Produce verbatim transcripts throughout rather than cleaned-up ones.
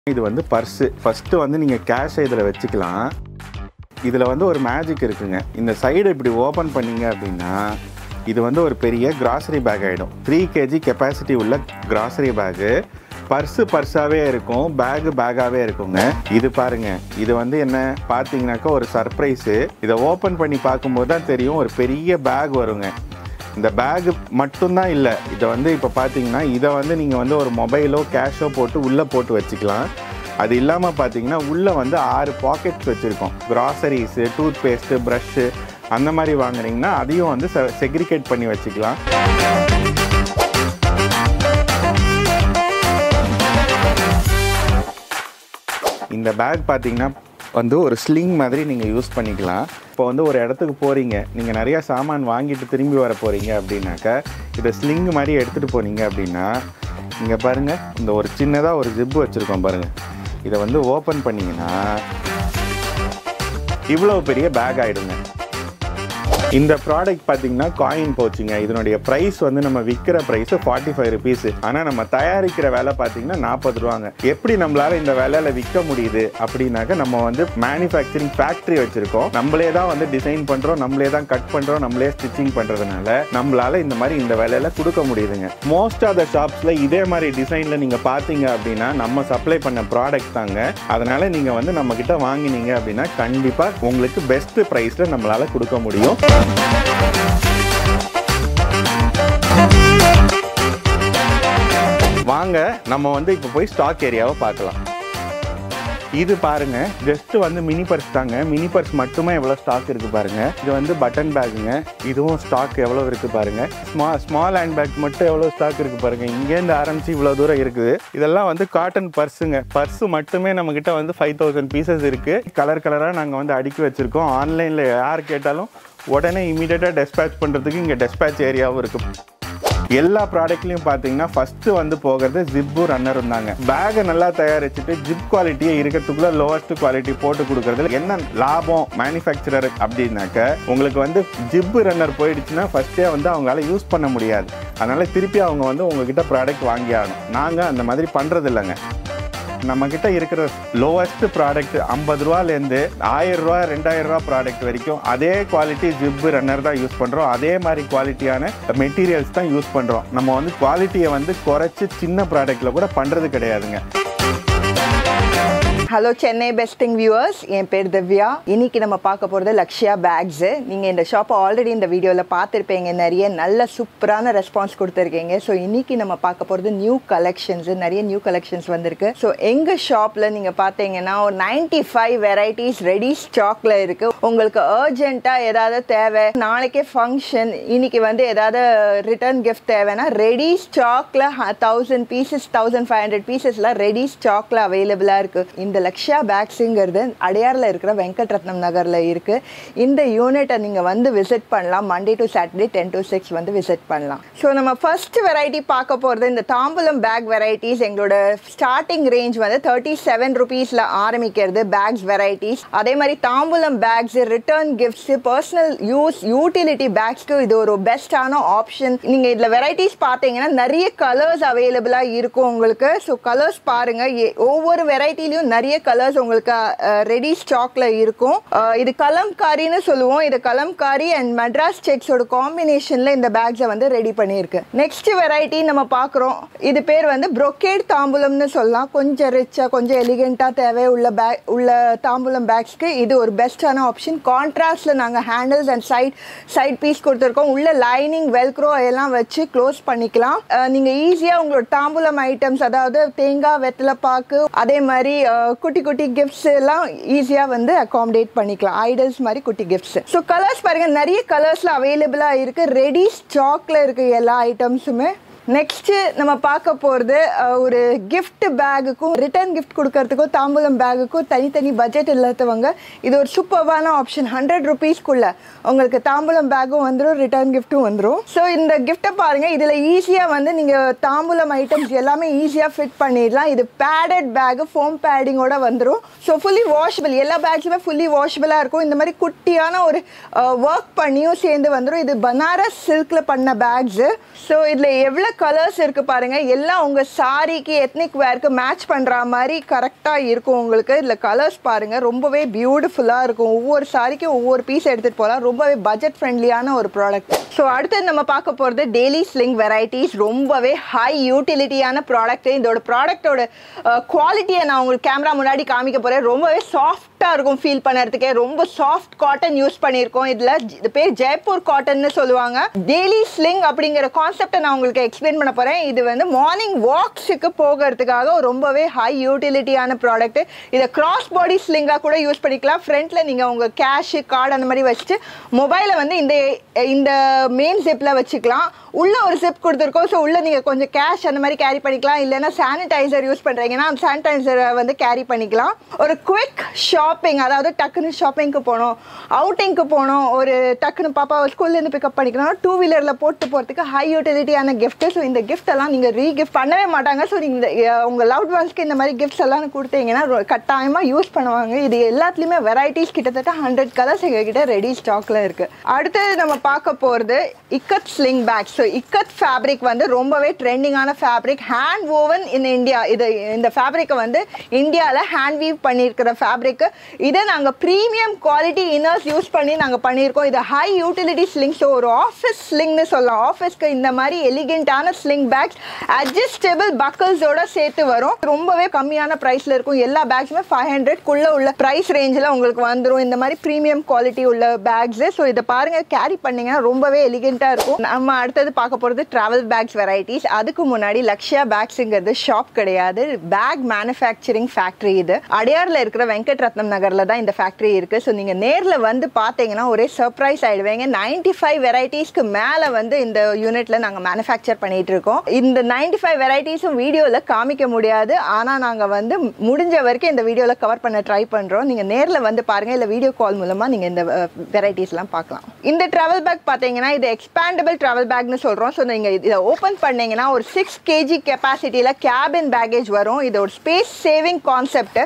இது வந்து purse. First வந்து நீங்க கேஷ் இதுல வெச்சுக்கலாம். இதுல வந்து ஒரு மேஜிக் இருக்குங்க. இந்த சைடு இப்படி ஓபன் பண்ணீங்க அப்படினா இது வந்து ஒரு பெரிய grocery bag ஆயிடும். three kilograms capacity உள்ள grocery bag. பர்ஸ் பர்ஸாவே இருக்கும், பேக் பேக்காவே இருக்குங்க. இது பாருங்க, இது வந்து என்ன பாத்தீங்கன்னாக்க ஒரு சர்ப்ரைஸ். இதை ஓபன் பண்ணி பார்க்கும்போது தான் தெரியும் ஒரு பெரிய பேக் வருங்க. இந்த பேக் மட்டும்தான் இல்லை, இதை வந்து இப்போ பார்த்தீங்கன்னா இதை வந்து நீங்கள் வந்து ஒரு மொபைலோ கேஷோ போட்டு உள்ளே போட்டு வச்சுக்கலாம். அது இல்லாமல் பார்த்தீங்கன்னா உள்ளே வந்து ஆறு பாக்கெட்ஸ் வச்சுருக்கோம். க்ராசரிஸு, டூத் பேஸ்ட்டு, ப்ரஷ்ஷு அந்த மாதிரி வாங்குறீங்கன்னா அதையும் வந்து செக்ரிகேட் பண்ணி வச்சுக்கலாம். இந்த பேக் பார்த்தீங்கன்னா வந்து ஒரு ஸ்லிங் மாதிரி நீங்கள் யூஸ் பண்ணிக்கலாம். இப்போ வந்து ஒரு இடத்துக்கு போகிறீங்க, நீங்கள் நிறையா சாமான் வாங்கிட்டு திரும்பி வர போகிறீங்க அப்படின்னாக்கா இதை ஸ்லிங் மாதிரி எடுத்துகிட்டு போனீங்க அப்படின்னா இங்கே பாருங்கள், இந்த ஒரு சின்னதாக ஒரு ஜிப்பு வச்சுருக்கோம் பாருங்கள். இதை வந்து ஓப்பன் பண்ணிங்கன்னா இவ்வளோ பெரிய பேக் ஆகிடுங்க. இந்த ப்ராடக்ட் பார்த்தீங்கன்னா காயின் போச்சுங்க. இதனுடைய ப்ரைஸ் வந்து நம்ம விற்கிற ப்ரைஸ் ஃபார்ட்டி ஃபைவ் ருபீஸ். ஆனால் நம்ம தயாரிக்கிற வேலை பார்த்தீங்கன்னா நாற்பது ரூபாங்க. எப்படி நம்மளால இந்த வேலையில் விற்க முடியுது அப்படின்னாக்க நம்ம வந்து மேனுஃபேக்சரிங் ஃபேக்ட்ரி வச்சிருக்கோம். நம்மளே தான் வந்து டிசைன் பண்ணுறோம், நம்மளே தான் கட் பண்ணுறோம், நம்மளே ஸ்டிச்சிங் பண்ணுறதுனால நம்மளால இந்த மாதிரி இந்த வேலையில் கொடுக்க முடியுதுங்க. மோஸ்ட் ஆஃப் த ஷாப்ஸில் இதே மாதிரி டிசைனில் நீங்கள் பார்த்தீங்க அப்படின்னா நம்ம சப்ளை பண்ண ப்ராடக்ட் தாங்க. அதனால நீங்கள் வந்து நம்ம கிட்ட வாங்கினீங்க அப்படின்னா கண்டிப்பாக உங்களுக்கு பெஸ்ட் ப்ரைஸில் நம்மளால கொடுக்க முடியும். வாங்க நம்ம வந்து இப்போ போய் ஸ்டாக் ஏரியாவை பார்க்கலாம். இது பாருங்க, ஜஸ்ட் வந்து மினி பர்ஸ் தாங்க. மினி பர்ஸ் மட்டுமே எவ்வளோ ஸ்டாக் இருக்கு பாருங்க. இது வந்து பட்டன் பேக்குங்க. இதுவும் ஸ்டாக் எவ்வளோ இருக்கு பாருங்க. ஸ்மால் ஸ்மால் ஹேண்ட் பேக் மட்டும் எவ்வளோ ஸ்டாக் இருக்கு பாருங்க. இங்கேருந்து ஆரம்பிச்சு இவ்வளோ தூரம் இருக்குது. இதெல்லாம் வந்து காட்டன் பர்ஸுங்க. பர்ஸ் மட்டுமே நம்ம கிட்ட வந்து ஃபைவ் தௌசண்ட் பீசஸ் இருக்கு. கலர் கலராக நாங்கள் வந்து அடுக்கி வச்சிருக்கோம். ஆன்லைனில் யார் கேட்டாலும் உடனே இமீடியட்டாக டெஸ்பேச் பண்ணுறதுக்கு இங்கே டெஸ்பேச் ஏரியாவும் இருக்குது. எல்லா ப்ராடக்ட்லையும் பார்த்தீங்கன்னா ஃபஸ்ட்டு வந்து போகிறது ஜிப்பு ரன்னரும் தாங்க. பேகை நல்லா தயாரிச்சுட்டு ஜிப் குவாலிட்டியை இருக்கிறதுக்குள்ள லோவஸ்ட் குவாலிட்டி போட்டு கொடுக்குறதுல என்ன லாபம் மேனுஃபேக்சரர் அப்படின்னாக்க உங்களுக்கு வந்து ஜிப்பு ரன்னர் போயிடுச்சுன்னா ஃபஸ்ட்டே வந்து அவங்களால யூஸ் பண்ண முடியாது. அதனால திருப்பி அவங்க வந்து உங்ககிட்ட ப்ராடக்ட் வாங்கி ஆகணும். நாங்கள் அந்த மாதிரி பண்ணுறது இல்லைங்க. நம்மக்கிட்ட இருக்கிற லோவஸ்ட் ப்ராடக்ட் ஐம்பது ரூபாலேருந்து ஆயிரம் ரூபா ரெண்டாயிரம் ரூபா ப்ராடக்ட் வரைக்கும் அதே குவாலிட்டி ஜிப்பு ரன்னர் தான் யூஸ் பண்ணுறோம். அதே மாதிரி குவாலிட்டியான மெட்டீரியல்ஸ் தான் யூஸ் பண்ணுறோம். நம்ம வந்து குவாலிட்டியை வந்து குறைச்சி சின்ன ப்ராடக்டில் கூட பண்ணுறது கிடையாதுங்க. ஹலோ சென்னை பெஸ்டிங் வியூவர்ஸ், என் பேர் திவ்யா. இன்னைக்கு நம்ம பார்க்க போகிறது லக்ஷ்யா பேக்ஸு. நீங்கள் இந்த ஷாப்பை ஆல்ரெடி இந்த வீடியோவில் பார்த்துருப்பீங்க. நிறைய நல்ல சூப்பரான ரெஸ்பான்ஸ் கொடுத்துருக்கீங்க. ஸோ இன்னைக்கு நம்ம பார்க்க போகிறது நியூ கலெக்ஷன்ஸு. நிறைய நியூ கலெக்ஷன்ஸ் வந்திருக்கு. ஸோ எங்கள் ஷாப்பில் நீங்கள் பார்த்தீங்கன்னா ஒரு நைன்டி ஃபைவ் வெரைட்டிஸ் ரெடி ஸ்டாக்ல இருக்குது. உங்களுக்கு அர்ஜென்ட்டாக ஏதாவது தேவை, நாளைக்கே ஃபங்க்ஷன், இன்னைக்கு வந்து ஏதாவது ரிட்டர்ன் கிஃப்ட் தேவைன்னா ரெடி ஸ்டாக்ல thousand pieces thousand five hundred பீசஸ்லாம் ரெடி ஸ்டாக்ல அவைலபிளாக இருக்குது. இந்த லக்ஷ்யா பேக்ஸுங்கிறது அடையாரில் இருக்கிற வெங்கட்ரத்னம் நகரில் இருக்குது. இந்த யூனிட்டை நீங்கள் வந்து விசிட் பண்ணலாம். Monday to Saturday ten to six வந்து விசிட் பண்ணலாம். ஸோ நம்ம ஃபர்ஸ்ட் வெரைட்டி பார்க்க போகிறது இந்த தாம்பூலம் பேக் வெரைட்டிஸ். எங்களோட ஸ்டார்டிங் ரேஞ்ச் வந்து தேர்ட்டி செவன் ருபீஸில் ஆரம்பிக்கிறது பேக்ஸ் வெரைட்டிஸ். அதே மாதிரி தாம்பூலம் bags, return gifts, personal use, utility பேக்ஸ்க்கு இது ஒரு பெஸ்டான ஆப்ஷன். நீங்கள் இதில் வெரைட்டிஸ் பார்த்தீங்கன்னா நிறைய கலர்ஸ் அவைலபிளாக இருக்கும் உங்களுக்கு. ஸோ கலர்ஸ் பாருங்கள், ஒவ்வொரு வெரைட்டிலையும் நிறைய கலர்ஸ் உங்களுக்கு ரெடி ஸ்டாக்ல இருக்கும். இது கலம்காரின்னு சொல்லுவோம். இது கலம்காரி அண்ட் மெட்ராஸ் செக்ஸோட காம்பினேஷன்ல இந்த பேக்ஸை வந்து ரெடி பண்ணியிருக்கு. நெக்ஸ்ட் வெரைட்டி நம்ம பார்க்குறோம். இது பேர் வந்து ப்ரொக்கேட் தாம்பூலம்னு சொல்லலாம். கொஞ்சம் ரிச்சா, கொஞ்சம் எலிகென்ட்டாக தேவை உள்ள பேக் உள்ள தாம்பூலம் பேக்ஸ்க்கு இது ஒரு பெஸ்டான ஆப்ஷன். கான்ட்ராஸ்ட்ல நாங்கள் handles and side side piece கொடுத்துருக்கோம். உள்ள லைனிங், வெல்க்ரோ எல்லாம் வச்சு க்ளோஸ் பண்ணிக்கலாம். நீங்கள் ஈஸியாக உங்களோட தாம்பூலம் ஐட்டம்ஸ், அதாவது தேங்காய், வெத்தலை பாக்கு, அதே மாதிரி குட்டி குட்டி கிஃப்ட்ஸ் எல்லாம் ஈஸியாக வந்து அகாமடேட் பண்ணிக்கலாம். ஐடல்ஸ் மாதிரி குட்டி கிஃப்ட்ஸ். ஸோ கலர்ஸ் பாருங்க, நிறைய கலர்ஸ்ல அவைலபிளாக இருக்கு. ரெடி ஸ்டாக்ல இருக்கு எல்லா ஐட்டம்ஸுமே. நெக்ஸ்ட்டு நம்ம பார்க்க போகிறது ஒரு கிஃப்ட் பேகுக்கும் ரிட்டர்ன் கிஃப்ட் கொடுக்கறதுக்கும் தாம்பூலம் பேகுக்கும் தனித்தனி பட்ஜெட் இல்லாதவங்க இது ஒரு சூப்பர்வான ஆப்ஷன். ஹண்ட்ரட் ருபீஸ்க்குள்ள உங்களுக்கு தாம்பூலம் பேகும் வந்துடும், ரிட்டர்ன் கிஃப்ட்டும் வந்துடும். ஸோ இந்த கிஃப்ட்டை பாருங்கள், இதில் ஈஸியாக வந்து நீங்கள் தாம்பூலம் ஐட்டம்ஸ் எல்லாமே ஈஸியாக ஃபிட் பண்ணிடலாம். இது பேடட் பேகு, ஃபோம் பேடிங்கோட வந்துடும். ஸோ ஃபுல்லி வாஷபிள், எல்லா பேக்ஸுமே ஃபுல்லி வாஷபிளாக இருக்கும். இந்த மாதிரி குட்டியான ஒரு ஒர்க் பண்ணியும் சேர்ந்து வந்துடும். இது பனாரஸ் சில்கில் பண்ண பேக்ஸு. ஸோ இதில் எவ்வளோ கலர்ஸ் இருக்கு பாருங்க எல்லாம் உங்க சாரிக்கு எத்னிக் வேர்க்கு மேட்ச் பண்ற மாதிரி கரெக்டா இருக்கும் உங்களுக்கு இதுல கலர்ஸ் பாருங்க ரொம்பவே பியூட்டிஃபுல்லா இருக்கும் ஒவ்வொரு சாரிக்கு ஒவ்வொரு பீஸ் எடுத்துட்டு போலாம் ரொம்பவே பட்ஜெட் ஃப்ரெண்ட்லியான ஒரு ப்ராடக்ட் ஸோ அடுத்து நம்ம பார்க்க போகிறது டெய்லி ஸ்லிங் வெரைட்டிஸ் ரொம்பவே ஹை யூட்டிலிட்டியான ப்ராடக்ட் இதோட ப்ராடக்டோட குவாலிட்டியை நான் உங்களுக்கு கேமரா முன்னாடி காமிக்க போகிறேன் ரொம்பவே சாஃப்டாக இருக்கும் ஃபீல் பண்ணுறதுக்கே ரொம்ப சாஃப்ட் காட்டன் யூஸ் பண்ணியிருக்கோம் இதில் இது பேர் ஜெய்ப்பூர் காட்டன்னு சொல்லுவாங்க டெய்லி ஸ்லிங் அப்படிங்கிற கான்செப்டை நான் உங்களுக்கு எக்ஸ்பிளைன் பண்ண போகிறேன் இது வந்து மார்னிங் வாக்ஸுக்கு போகிறதுக்காக ரொம்பவே ஹை யூட்டிலிட்டியான ப்ராடக்ட் இதை கிராஸ் பாடி ஸ்லிங்காக கூட யூஸ் பண்ணிக்கலாம் ஃப்ரண்ட்டில் நீங்கள் உங்கள் கேஷு கார்டு அந்த மாதிரி வச்சுட்டு மொபைலை வந்து இந்த இந்த மெயின் ஜிப்பில் வச்சுக்கலாம் உள்ள ஒரு ஜிப் கொடுத்துருக்கோம் ஸோ உள்ள நீங்கள் கொஞ்சம் கேஷ் அந்த மாதிரி கேரி பண்ணிக்கலாம் இல்லைன்னா சானிடைசர் யூஸ் பண்ணுறீங்கன்னா அந்த சானிடைசரை வந்து கேரி பண்ணிக்கலாம் ஒரு குவிக் ஷாப்பிங் அதாவது டக்குன்னு ஷாப்பிங்க்கு போகணும் அவுட்டிங்க்கு போகணும் ஒரு டக்குன்னு பாப்பா ஸ்கூல்லேருந்து பிக்கப் பண்ணிக்கணும் டூ வீலரில் போட்டு போகிறதுக்கு ஹை யூட்டிலிட்டியான கிஃப்ட்டு ஸோ இந்த கிஃப்ட் எல்லாம் நீங்கள் ரீகிஃப்ட் பண்ணவே மாட்டாங்க ஸோ நீங்கள் உங்கள் லவ்ட் ஒன்ஸ்க்கு இந்த மாதிரி கிஃப்ட்ஸ் எல்லாம் கொடுத்தீங்கன்னா கட்டாயமாக யூஸ் பண்ணுவாங்க இது எல்லாத்துலேயுமே வெரைட்டிஸ் கிட்டத்தட்ட ஹண்ட்ரட் கலர்ஸ் எங்ககிட்ட ரெடி ஸ்டாக்ல இருக்குது அடுத்தது நம்ம பார்க்க போகிறது ikat sling bags so ikat fabric வந்து ரொம்பவே ட்ரெண்டிங்கான fabric hand woven in India இது இந்த ஃபேப்ரிக்கை வந்து இந்தியாவில் ஹேண்ட் வீவ் பண்ணியிருக்கிற ஃபேப்ரிக்கு இதை நாங்கள் ப்ரீமியம் குவாலிட்டி இன்னர்ஸ் யூஸ் பண்ணி நாங்கள் பண்ணியிருக்கோம் இது ஹை யூட்டிலிட்டி ஸ்லிங் ஸோ ஒரு ஆஃபீஸ் ஸ்லிங்னு சொல்லலாம் ஆஃபீஸ்க்கு இந்த மாதிரி எலிகென்ட்டான ஸ்லிங் பேக்ஸ் அட்ஜஸ்டபிள் பக்கல்ஸோட சேர்த்து வரும் ரொம்பவே கம்மியான ப்ரைஸில் இருக்கும் எல்லா பேக்ஸுமே ஃபைவ் ஹண்ட்ரட்குள்ளே உள்ள ப்ரைஸ் ரேஞ்சில் உங்களுக்கு வந்துடும் இந்த மாதிரி ப்ரீமியம் குவாலிட்டி உள்ள பேக்ஸு ஸோ இதை பாருங்கள் கேரி பண்ணிங்கன்னா ரொம்பவே எலிகென்ட்டாக இருக்கும் நம்ம அடுத்தது பார்க்க போகிறது ட்ராவல் பேக்ஸ் வெரைட்டிஸ் அதுக்கு முன்னாடி லக்ஷ்யா பேக்ஸுங்கிறது ஷாப் கிடையாது பேக் மேனுஃபேக்சரிங் ஃபேக்ட்ரி இது அடையாரில் இருக்கிற வெங்கட்ரத்னம் நகரில் தான் இந்த ஃபேக்ட்ரி இருக்குது ஸோ நீங்கள் நேரில் வந்து பார்த்தீங்கன்னா ஒரே சர்ப்ரைஸ் ஆகிடுவீங்க நைன்டி ஃபைவ் வெரைட்டிஸ்க்கு மேலே வந்து இந்த யூனிட்டில் நாங்கள் மேனுஃபேக்சர் பண்ணிகிட்டு இருக்கோம் இந்த நைன்டி ஃபைவ் வெரைட்டிஸும் வீடியோவில் காமிக்க முடியாது ஆனால் நாங்கள் வந்து முடிஞ்ச வரைக்கும் இந்த வீடியோவில் கவர் பண்ண ட்ரை பண்ணுறோம் நீங்கள் நேரில் வந்து பாருங்கள் இல்லை வீடியோ கால் மூலமாக நீங்கள் இந்த வெரைட்டிஸ்லாம் பார்க்கலாம் இந்த ட்ராவல் பேக் பார்த்தீங்கன்னா இது எக்ஸ்பேண்டபிள் ட்ராவல் பேக்னு சொல்கிறோம் ஸோ நீங்கள் இதை ஓப்பன் பண்ணிங்கன்னா ஒரு சிக்ஸ் கேஜி கெப்பாசிட்டியில் கேபின் பேக்கேஜ் வரும் இது ஒரு ஸ்பேஸ் சேவிங் கான்செப்ட்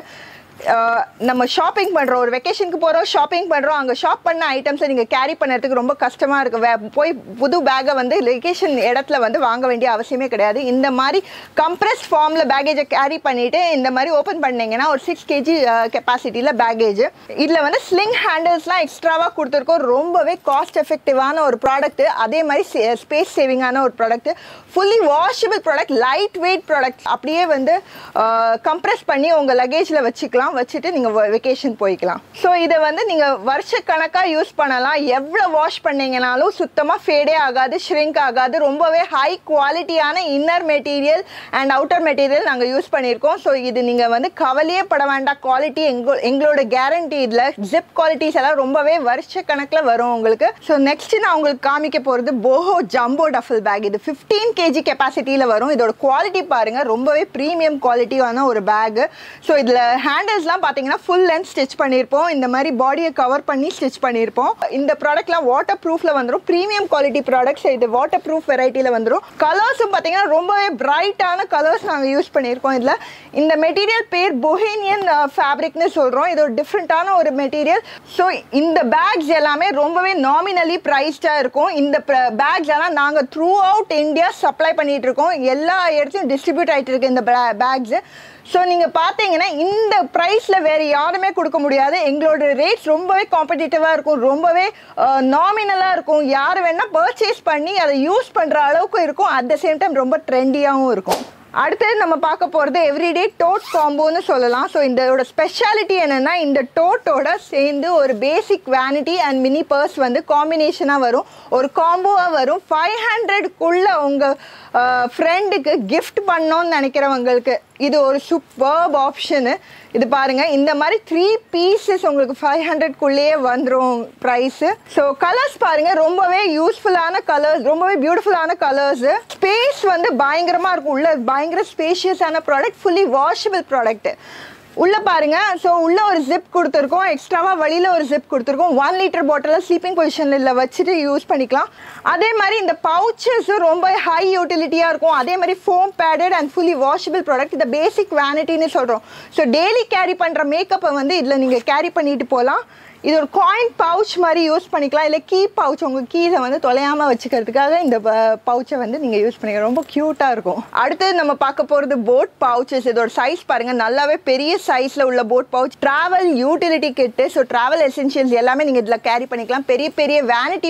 நம்ம ஷாப்பிங் பண்ணுறோம் ஒரு வெக்கேஷனுக்கு போகிறோம் ஷாப்பிங் பண்ணுறோம் அங்கே ஷாப் பண்ண ஐட்டம்ஸை நீங்கள் கேரி பண்ணுறதுக்கு ரொம்ப கஷ்டமாக இருக்குது வே போய் புது பேக்கை வந்து வெக்கேஷன் இடத்துல வந்து வாங்க வேண்டிய அவசியமே கிடையாது இந்த மாதிரி கம்ப்ரெஸ் ஃபார்மில் பேக்கேஜை கேரி பண்ணிவிட்டு இந்த மாதிரி ஓப்பன் பண்ணிங்கன்னா ஒரு சிக்ஸ் கேஜி கெப்பாசிட்டியில் பேக்கேஜ் இதில் வந்து ஸ்லிங் ஹேண்டில்ஸ்லாம் எக்ஸ்ட்ராவாக கொடுத்துருக்கோம் ரொம்பவே காஸ்ட் எஃபெக்டிவான ஒரு ப்ராடக்ட் அதே மாதிரி ஸ்பேஸ் சேவிங்கான ஒரு product fully washable product light weight product அப்படியே வந்து கம்ப்ரெஸ் பண்ணி உங்கள் லக்கேஜில் வச்சுக்கலாம் வச்சுட்டு நீங்கள் வெக்கேஷன் போய்க்கலாம் ஸோ இதை வந்து நீங்கள் வருஷக்கணக்காக யூஸ் பண்ணலாம் எவ்வளோ வாஷ் பண்ணீங்கனாலும் சுத்தமாக ஃபேடே ஆகாது ஷ்ரிங்க் ஆகாது ரொம்பவே ஹை குவாலிட்டியான inner material and outer material நாங்கள் யூஸ் பண்ணியிருக்கோம் ஸோ இது நீங்கள் வந்து கவலையே பட வேண்டாம் குவாலிட்டி எங்கோ எங்களோட கேரண்டி இதில் ஜிப் குவாலிட்டிஸ் எல்லாம் ரொம்பவே வருஷக்கணக்கில் வரும் உங்களுக்கு ஸோ நெக்ஸ்ட் நான் உங்களுக்கு காமிக்க போகிறது போஹோ ஜம்போ டஃபல் பேக் இது ஃபிஃப்டீன் கேஜி கெப்பாசிட்டியில் வரும் இதோட குவாலிட்டி பாருங்கள் ரொம்பவே ப்ரீமியம் குவாலிட்டியான ஒரு பேக் ஸோ இதில் ஹேண்டில் லாம் பாத்தீங்கன்னா ஃபுல் லென்த் ஸ்டிச் பண்ணியிருப்போம் இந்த மாதிரி பாடியை கவர் பண்ணி ஸ்டிச் பண்ணியிருப்போம் இந்த ப்ராடக்ட்லாம் வாட்டர் ப்ரூஃப்ல வந்துடும் ப்ரீமியம் குவாலிட்டி ப்ராடக்ட்ஸ் இது வாட்டர் ப்ரூஃப் வெரைட்டியில் வந்துடும் கலர்ஸும் பார்த்தீங்கன்னா ரொம்பவே பிரைட்டான கலர்ஸ் நாங்கள் யூஸ் பண்ணியிருக்கோம் இதில் இந்த மெட்டீரியல் பேர் பொஹேனியன் ஃபேப்ரிக்னு சொல்கிறோம் இது ஒரு டிஃப்ரெண்ட்டான ஒரு மெட்டீரியல் ஸோ இந்த பேக்ஸ் எல்லாமே ரொம்பவே நாமினலி ப்ரைஸ்டாக இருக்கும் இந்த பேக்ஸ் எல்லாம் நாங்கள் த்ரூ அவுட் இந்தியா சப்ளை பண்ணிட்டு இருக்கோம் எல்லா இடத்தையும் டிஸ்ட்ரிபியூட் ஆகிட்டு இருக்கு இந்த பேக்ஸு ஸோ நீங்கள் பார்த்தீங்கன்னா இந்த ப்ரைஸில் வேறு யாருமே கொடுக்க முடியாது எங்களோட ரேட்ஸ் ரொம்பவே காம்படிட்டிவாக இருக்கும் ரொம்பவே நாமினலாக இருக்கும் யார் வேணால் பர்ச்சேஸ் பண்ணி அதை யூஸ் பண்ணுற அளவுக்கு இருக்கும் அட் த சேம் டைம் ரொம்ப ட்ரெண்டியாகவும் இருக்கும் அடுத்தது நம்ம பார்க்க போகிறது எவ்ரிடே டோட் காம்போன்னு சொல்லலாம் ஸோ இதோட ஸ்பெஷாலிட்டி என்னென்னா இந்த டோட்டோட சேர்ந்து ஒரு basic vanity and mini purse வந்து காம்பினேஷனாக வரும் ஒரு காம்போவாக வரும் ஃபைவ் ஹண்ட்ரட்குள்ளே உங்கள் ஃப்ரெண்டுக்கு கிஃப்ட் பண்ணோன்னு நினைக்கிறவங்களுக்கு இது ஒரு சூப்பர்ப் ஆப்ஷனு இது பாருங்கள் இந்த மாதிரி த்ரீ பீசஸ் உங்களுக்கு ஃபைவ் ஹண்ட்ரட்குள்ளேயே வந்துடும் ப்ரைஸு ஸோ கலர்ஸ் பாருங்கள் ரொம்பவே யூஸ்ஃபுல்லான கலர்ஸ் ரொம்பவே பியூட்டிஃபுல்லான கலர்ஸு ஸ்பேஸ் வந்து பயங்கரமாக இருக்கும் உள்ள பயங்கர ஸ்பேஷியஸான ப்ராடக்ட் ஃபுல்லி வாஷபிள் ப்ராடக்ட்டு உள்ளே பாருங்கள் ஸோ உள்ளே ஒரு ஜிப் கொடுத்துருக்கோம் எக்ஸ்ட்ராவாக வெளியில் ஒரு ஜிப் கொடுத்துருக்கோம் ஒன் லிட்டர் பாட்டிலில் ஸ்லீப்பிங் பொசிஷனில் வச்சுட்டு யூஸ் பண்ணிக்கலாம் அதே மாதிரி இந்த பவுச்சஸும் ரொம்ப ஹை யூட்டிலிட்டியாக இருக்கும் அதே மாதிரி foam padded and fully washable product இந்த பேசிக் வேனிட்டின்னு சொல்கிறோம் ஸோ டெய்லி கேரி பண்ணுற மேக்கப்பை வந்து இதில் நீங்கள் கேரி பண்ணிட்டு போகலாம் இது ஒரு காயின் பவுச் மாதிரி யூஸ் பண்ணிக்கலாம், இல்லை கீ பவுச் உங்கள் கீஸை வந்து தொலையாமல் வச்சுக்கிறதுக்காக இந்த பவுச்சை வந்து நீங்கள் யூஸ் பண்ணிக்கலாம். ரொம்ப க்யூட்டாக இருக்கும். அடுத்து நம்ம பார்க்க போகிறது போட் பவுச்சஸ். இதோட சைஸ் பாருங்கள், நல்லாவே பெரிய சைஸில் உள்ள boat pouch. Travel utility kit, so travel essentials எல்லாமே நீங்கள் இதில் கேரி பண்ணிக்கலாம். பெரிய பெரிய வேனிட்டி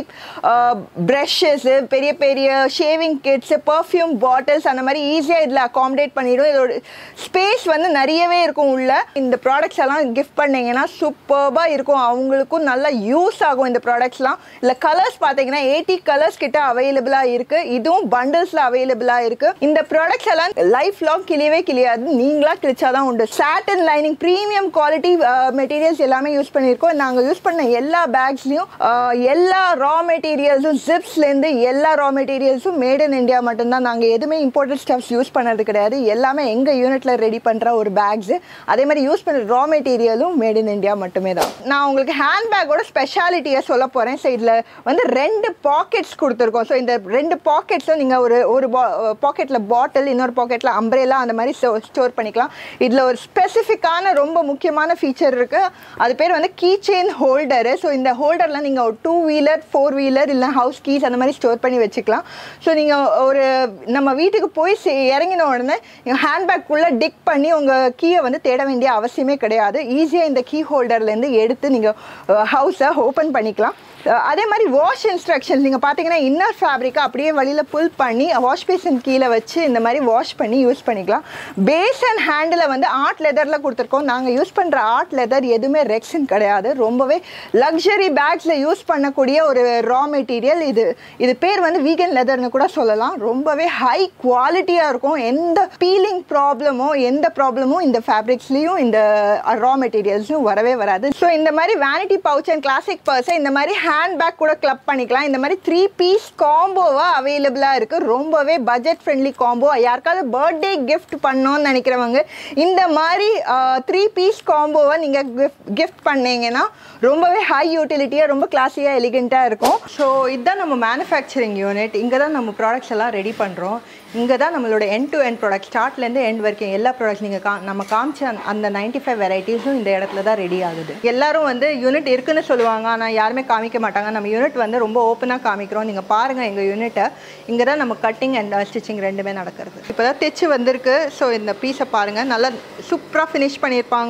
ப்ரஷ்ஷஸ், பெரிய பெரிய ஷேவிங் கிட்ஸ், பர்ஃப்யூம் பாட்டில்ஸ் அந்த மாதிரி ஈஸியாக இதில் அகாமடேட் பண்ணிடும். இதோட ஸ்பேஸ் வந்து நிறையவே இருக்கும் உள்ள. இந்த ப்ராடக்ட்ஸ் எல்லாம் கிஃப்ட் பண்ணிங்கன்னா சூப்பர்பாக இருக்கும், அவங்களுக்கும் நல்லா யூஸ் ஆகும் இந்த ப்ராடக்ட்ஸ்லாம். இல்லை கலர்ஸ் பார்த்தீங்கன்னா எயிட்டி கலர்ஸ் கிட்ட அவைலபிளாக இருக்குது. இதுவும் பண்டில்ஸில் அவைலபிளாக இருக்குது. இந்த ப்ராடக்ட்ஸ் எல்லாம் லைஃப் லாங் கிளியவே கிளியாது, நீங்களாக கிழிச்சாதான் உண்டு. Satin lining, premium quality materials எல்லாமே யூஸ் பண்ணியிருக்கோம். நாங்கள் யூஸ் பண்ண எல்லா பேக்ஸ்லையும் எல்லா ரா மெட்டீரியல்ஸும், ஜிப்ஸ்லேருந்து எல்லா ரா மெட்டீரியல்ஸும் மேட் இன் இந்தியா மட்டும்தான். நாங்கள் எதுவுமே இம்போர்ட்டட் ஸ்டப்ஸ் யூஸ் பண்ணது கிடையாது. எல்லாமே எங்கள் யூனிட்டில் ரெடி பண்ணுற ஒரு பேக்ஸு. அதே மாதிரி யூஸ் பண்ணுற ரா மெட்டீரியலும் மேட் இன் இந்தியா மட்டுமே தான். நான் உங்களுக்கு ஹேண்ட் பேக்கோட ஸ்பெஷாலிட்டியை சொல்ல போகிறேன். ஸோ இதில் வந்து ரெண்டு பாக்கெட்ஸ் கொடுத்துருக்கோம். ஸோ இந்த ரெண்டு பாக்கெட்ஸும் நீங்கள் ஒரு ஒரு பாக்கெட்டில் பாட்டில், இன்னொரு பாக்கெட்டில் அம்ப்ரெல்லா அந்த மாதிரி ஸ்டோர் பண்ணிக்கலாம். இதில் ஒரு ஸ்பெசிஃபிக்கான ரொம்ப முக்கியமான ஃபீச்சர் இருக்குது. அது பேர் வந்து கீ செயின் ஹோல்டரு. ஸோ இந்த ஹோல்டரில் நீங்கள் ஒரு டூ வீலர், ஃபோர் வீலர் இல்லை ஹவுஸ் கீஸ் அந்த மாதிரி ஸ்டோர் பண்ணி வச்சுக்கலாம். ஸோ நீங்கள் ஒரு நம்ம வீட்டுக்கு போய் இறங்கின உடனே நீங்கள் ஹேண்ட்பேக்குள்ளே டிக் பண்ணி உங்கள் கீயை வந்து தேட வேண்டிய அவசியமே கிடையாது. ஈஸியாக இந்த கீ ஹோல்டர்லேருந்து எடுத்து நீங்கள் ஹவுஸை ஓப்பன் பண்ணிக்கலாம். அதே மாதிரி வாஷ் இன்ஸ்ட்ரக்ஷன்ஸ் நீங்கள் பார்த்தீங்கன்னா இன்னர் ஃபேப்ரிக்கை அப்படியே வழியில் புல் பண்ணி வாஷ் பேசன் கீழே வச்சு இந்த மாதிரி வாஷ் பண்ணி யூஸ் பண்ணிக்கலாம். பேஸ் அண்ட் ஹேண்டில் வந்து ஆர்ட் லெதரில் கொடுத்துருக்கோம். நாங்கள் யூஸ் பண்ணுற ஆர்ட் லெதர் எதுவுமே ரெக்ஸின் கிடையாது. ரொம்பவே லக்ஸரி பேக்ஸில் யூஸ் பண்ணக்கூடிய ஒரு ரா மெட்டீரியல் இது. இது பேர் வந்து வீகன் லெதர்னு கூட சொல்லலாம். ரொம்பவே ஹை குவாலிட்டியாக இருக்கும். எந்த பீலிங் ப்ராப்ளமோ எந்த ப்ராப்ளமும் இந்த ஃபேப்ரிக்ஸ்லேயும் இந்த ரா மெட்டீரியல்ஸும் வரவே வராது. ஸோ இந்த மாதிரி வேனிட்டி பவுச் அண்ட் கிளாசிக் பர்ஸை இந்த மாதிரி ஹேண்ட் பேக் கூட கிளப் பண்ணிக்கலாம். இந்த மாதிரி த்ரீ பீஸ் காம்போவாக அவைலபிளாக இருக்குது. ரொம்பவே பட்ஜெட் ஃப்ரெண்ட்லி காம்போ. யாருக்காவது பர்த்டே கிஃப்ட் பண்ணோன்னு நினைக்கிறவங்க இந்த மாதிரி த்ரீ பீஸ் காம்போவை நீங்கள் கிஃப்ட் கிஃப்ட் பண்ணீங்கன்னா ரொம்பவே ஹை யூட்டிலிட்டியாக, ரொம்ப கிளாஸியாக, எலிகெண்ட்டாக இருக்கும். ஸோ இதுதான் நம்ம மேனுஃபேக்சரிங் யூனிட். இங்கே தான் நம்ம ப்ராடக்ட்ஸ் எல்லாம் ரெடி பண்ணுறோம். இங்கே தான் நம்மளோட எண்ட் டு எண்ட் ப்ராடக்ட், ஸ்டார்ட்லேருந்து எண்ட் வரைக்கும் எல்லா ப்ராடக்ட்ஸ் நீங்கள் கா நம்ம காமிச்ச அந்த நைன்ட்டி ஃபைவ் வெரைட்டிஸும் இந்த இடத்துல தான் ரெடி ஆகுது. எல்லாரும் வந்து யூனிட் இருக்குன்னு சொல்லுவாங்க, ஆனால் யாருமே காமிக்க மாட்டாங்க. நம்ம யூனிட் வந்து ரொம்ப ஓப்பனாக காமிக்கிறோம். நீங்கள் பாருங்கள் எங்கள் யூனிட்டை. இங்கே தான் நம்ம கட்டிங் அண்ட் ஸ்டிச்சிங் ரெண்டுமே நடக்கிறது. இப்போ தான் தைச்சு வந்திருக்கு. ஸோ இந்த பீஸை பாருங்கள், நல்லா சூப்பராக ஃபினிஷ் பண்ணியிருப்பாங்க.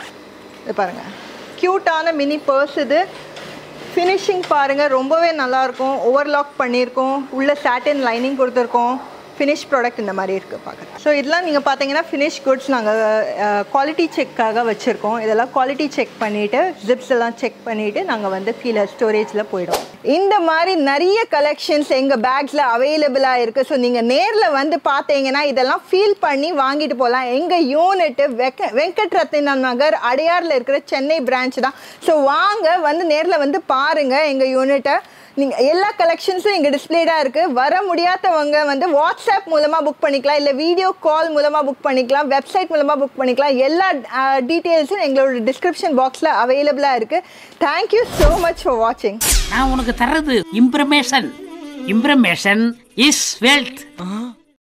இது பாருங்கள், க்யூட்டான மினி பர்ஸ். இது ஃபினிஷிங் பாருங்கள், ரொம்பவே நல்லாயிருக்கும். ஓவர்லாக் பண்ணியிருக்கோம், உள்ள சாட்டின் லைனிங் கொடுத்துருக்கோம். ஃபினிஷ் ப்ராடக்ட் இந்த மாதிரி இருக்குது பார்க்குறது. ஸோ இதெல்லாம் நீங்கள் பார்த்தீங்கன்னா ஃபினிஷ் குட்ஸ் நாங்கள் குவாலிட்டி செக்காக வச்சுருக்கோம். இதெல்லாம் குவாலிட்டி செக் பண்ணிவிட்டு ஜிப்ஸ் எல்லாம் செக் பண்ணிவிட்டு நாங்கள் வந்து கீழே ஸ்டோரேஜில் போயிடும். இந்த மாதிரி நிறைய கலெக்ஷன்ஸ் எங்கள் பேக்ஸில் அவைலபிளாக இருக்குது. ஸோ நீங்கள் நேரில் வந்து பார்த்தீங்கன்னா இதெல்லாம் ஃபீல் பண்ணி வாங்கிட்டு போகலாம். எங்கள் யூனிட்டு வெக்க வெங்கட்ரத்தினம் நகர் அடையாரில் இருக்கிற சென்னை பிரான்ச் தான். ஸோ வாங்க வந்து நேரில் வந்து பாருங்கள் எங்கள் யூனிட்டை. நீங்கள் எல்லா கலெக்ஷன்ஸும் இங்கே டிஸ்பிளேடாக இருக்குது. வர முடியாதவங்க வந்து வாட்ஸ்அப் மூலமாக புக் பண்ணிக்கலாம், இல்லை வீடியோ கால் மூலமாக புக் பண்ணிக்கலாம், வெப்சைட் மூலமாக புக் பண்ணிக்கலாம். எல்லா டீட்டெயில்ஸும் எங்களோட டிஸ்கிரிப்ஷன் பாக்ஸில் அவைலபிளாக இருக்குது. தேங்க்யூ ஸோ மச் ஃபார் வாட்சிங். நான் உனக்கு தர்றது இம்ப்ரமேஷன். இம்ப்ரமேஷன் இஸ் வெல்த்.